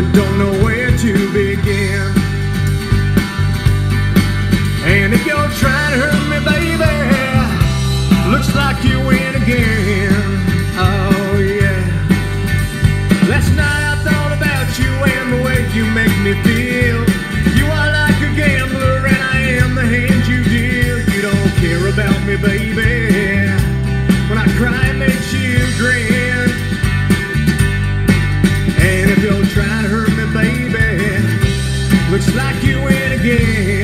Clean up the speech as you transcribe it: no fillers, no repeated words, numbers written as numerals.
but don't know where to begin. And if you're trying to hurt me, baby, looks like you win again. Oh yeah. Last night I thought about you and the way you make me feel. You are like a gambler and I am the hand you deal. You don't care about me, baby. When I cry it makes you grin. And if you're trying to hurt me, baby, looks like you win again.